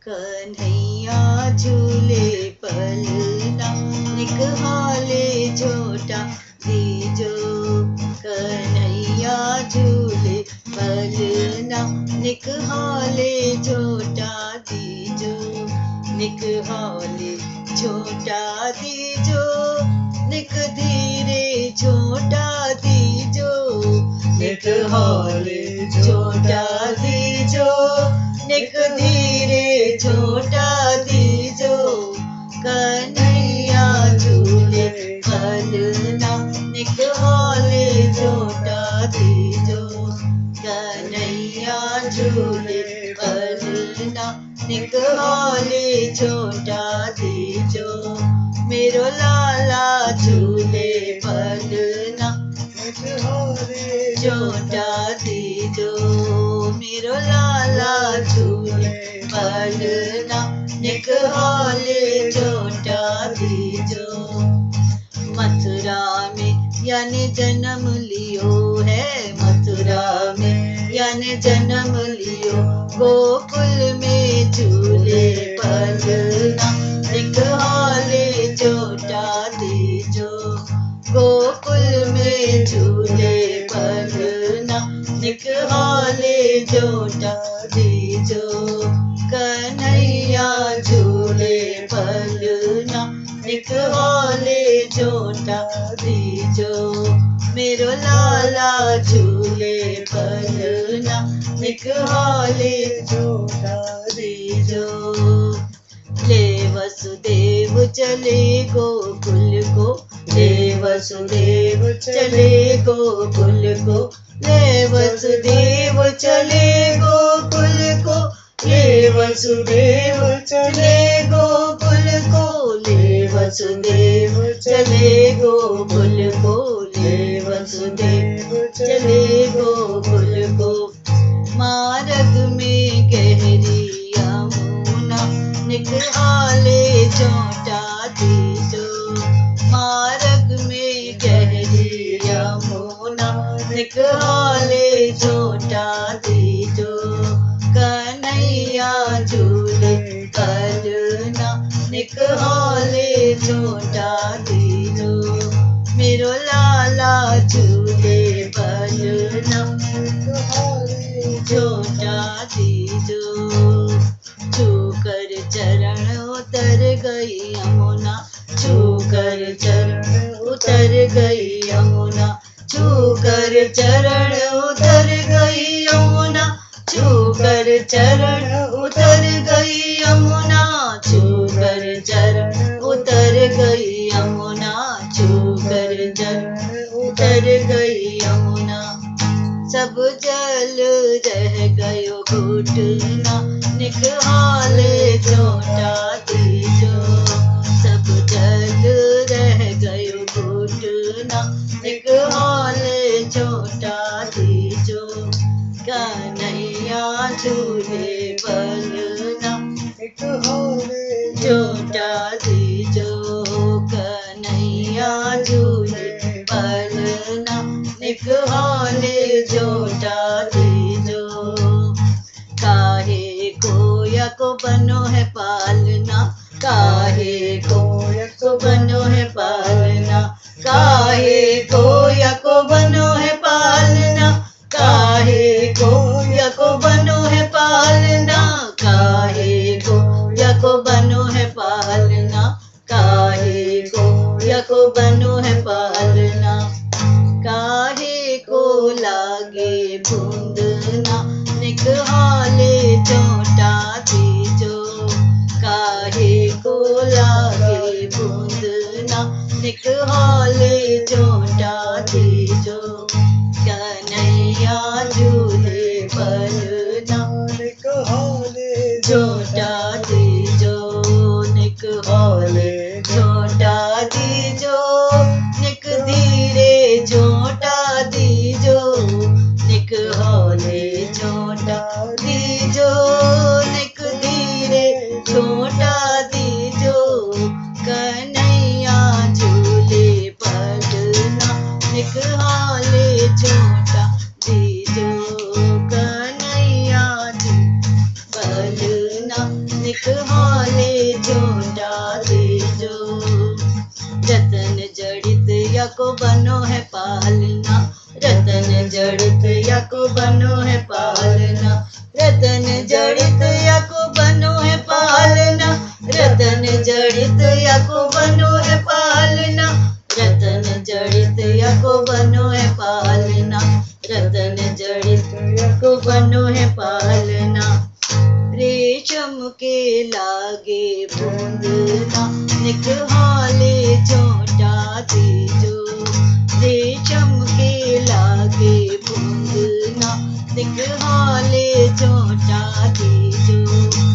कन्हैया झूले पलना निकहाले झोटा दीजो। कन्हैया झूले पलना निकहाले झोटा दीजो। निकहाले झोटा दीजो निक धीरे झोटा दीजो। निकहाले झोटा दीजो निक धीरे झोटा दीजो। कन्हैया झूले पलना निकहाले झोटा दीजो। कन्हैया झूले पलना निकहाले झोटा दीजो। मेरो लाला झूले पलना निकहाले झोटा दीजो। मेरो लाला झूले पलना निकहाले झोटा दीजो। मथुरा में यानी जन्म लियो है, मथुरा में यानी जन्म लियो। गोकुल में झूले पलना निकहाले झोटा दीजो। गोकुल में झूले पलना निकहाले झोटा दीजो। कन्हैया झूले पलना निकहाले झोटा दीजो। मेरो लाला झूले पलना निकहाले झोटा दीजो। ले वसुदेव चले गोकुल को, ले वसुदेव चले गोकुल को। ले वसुदेव चले गोकुल को, ले वसुदेव चले गोकुल को। ले वसुदेव चले गोकुल को, ले वसुदेव चले गोकुल को। मार्ग में गहरी यमुना निकहाले झोटा दीजो। मार्ग में गहरी यमुना निकहाले झोटा दीजो। कन्हैया झूले पलना निकहाले झोटा दीजो। मेरो लाला झूले पलना निकहाले झोटा दीजो। छूकर चरण उतर गई यमुना, छूकर चरण उतर गई यमुना। छूकर चरण उतर गई यमुना, छूकर चरण उतर गई यमुना। छूकर चरण उतर गई यमुना, छूकर चरण उतर गई यमुना। सब जल रह गयो घुटना निकहाले झोटा दीजो। सब जल रह गयो घुटना निकहाले झोटा दीजो। कन्हैया झूले पलना निकहाले झोटा दीजो। कन्हैया झूले पलना निकहाले झोटा दीजो। काहे कोया को बनो है पालना, काहे कोया को बनो है पालना। काहे कोया को बनो है पालना, काहे कोया को बनो है पालना। काहे कोया को बनो है पालना, काहे कोया को बनो है पालना। काहे को लागे बूंदना निकहाले झोटा दीजो। काहे को लागे बूंदना निकहाले झोटा दीजो। कन्हैया झूले पलना निकहाले झोटा दीजो। निकहाले झोटा दीजो निक धीरे झोटा दीजो। निकहाले झोटा दीजो निक धीरे झोटा दीजो। कन्हैया झूले पलना निकहाले झोटा दीजो। कन्हैया निक हाले झोटा दीजो। रतन जड़ित या को बनो है पालना, रतन जड़ित या को बनो है पालना, रतन जड़ित या को बनो है पालना, रतन जड़ित या को बनो है पालना, रतन जड़ित या को बनो है पालना, रतन जड़ित या को बनो है पालना। रेशम के लागे बूंदना, निक हाले झोटा दीजो। रेशम के लागे बूंदना, निक हाले झोटा दीजो।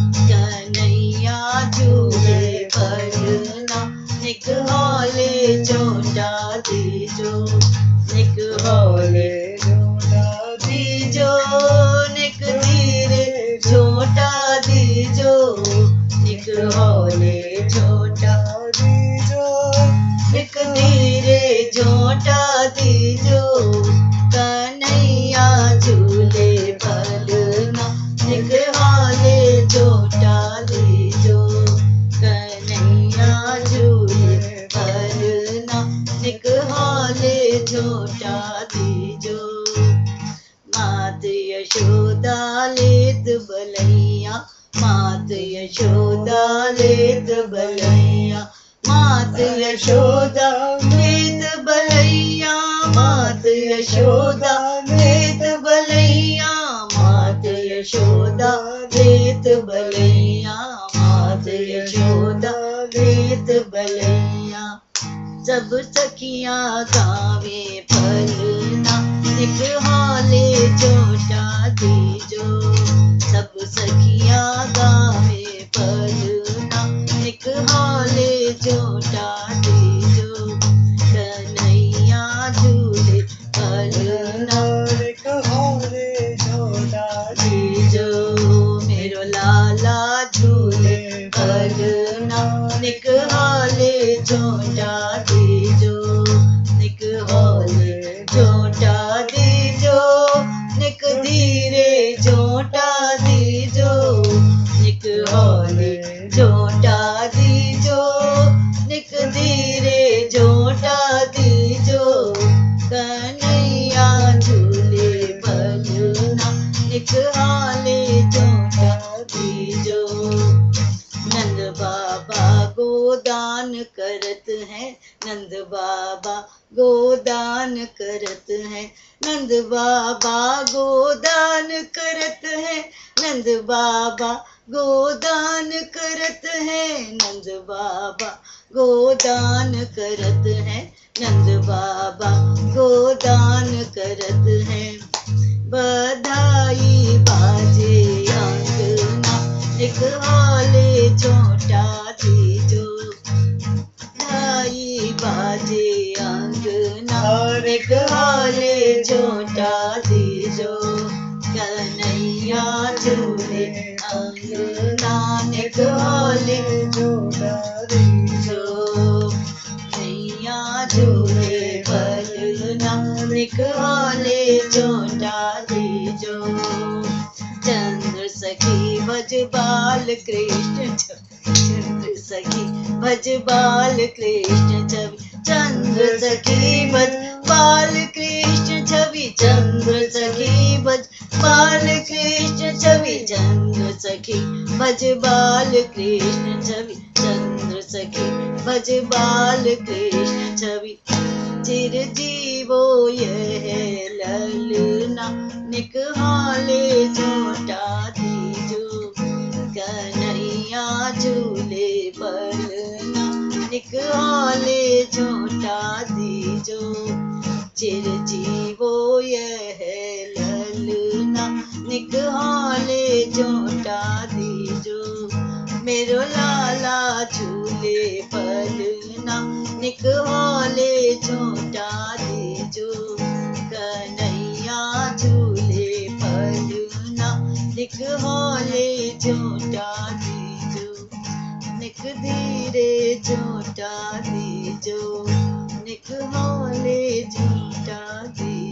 कन्हैया झूले पलना, निक हाले झोटा दीजो, निक हाले झोटा दीजो, निक धीरे झोटा दीजो, निक हाले झोटा दीजो, निक धीरे झोटा दीजो। कन्हैया झूले पलना, निक हाले झोटा दीजो। कन्हैया झूले पलना, निक हाले झोटा दीजो। मात यशोदा लेत बलैया, मात यशोदा लेत बलैया, मात यशोदा लेत बलैया, मात यशोदा लेत बलैया, मात यशोदा लेत बलैया, मात यशोदा लेत बलैया। सब सखियां गावे पलना, निक हाले झोटा दीजो। सब सखियां गावे पलना, निक हाले झोटा दीजो। कन्हैया झूले पलना, निक हाले झोटा दीजो। मेरो लाला झूले पलना, निक हाले झोटा दीजो, निक हाले झोटा दीजो, निक धीरे झोटा दीजो, निक हाले झोटा दीजो, निक धीरे झोटा दीजो। कन्हैया झूले पलना, निक हाले झोटा दीजो। नंद बाबा गोदान करत है, नंद बाबा गोदान करत है, नंद बाबा गोदान करत है, नंद बाबा गोदान करत है, नंद बाबा गोदान करत है, नंद बाबा गोदान करत है। बधाई बाजे अंगना, निक हाले झोटा दीजो। बधाई बाजे अंगना, निक हाले झोटा दीजो। कन्हैया झूले अंगना, निक हाले झोटा दीजो। कन्हैया झूले पलना, निक हाले झोटा दीजो। चंद्र सखी भज बाल कृष्ण चंद्र सखी भज बाल कृष्ण छवि, चंद्र सखी भज बाल कृष्ण छवि, चंद्र सखी भज बाल कृष्ण छवि, चंद्र सखी भज बाल कृष्ण छवि, चंद्र सखी भज बाल कृष्ण छवि। चिरजीवो यह ललना, निक हाले झोटा दीजो। कन्हैया झूले पलना, निक हाले झोटा दीजो। चिरजीवो यह ललना, निक हाले झोटा दीजो। मेरो लाला झूले पलना, निक हाले झोटा दीजो। कन्हैया झूले पलना, निक हाले झोटा दीजो, निक धीरे झोटा दीजो, निक हाले झोटा दीजो।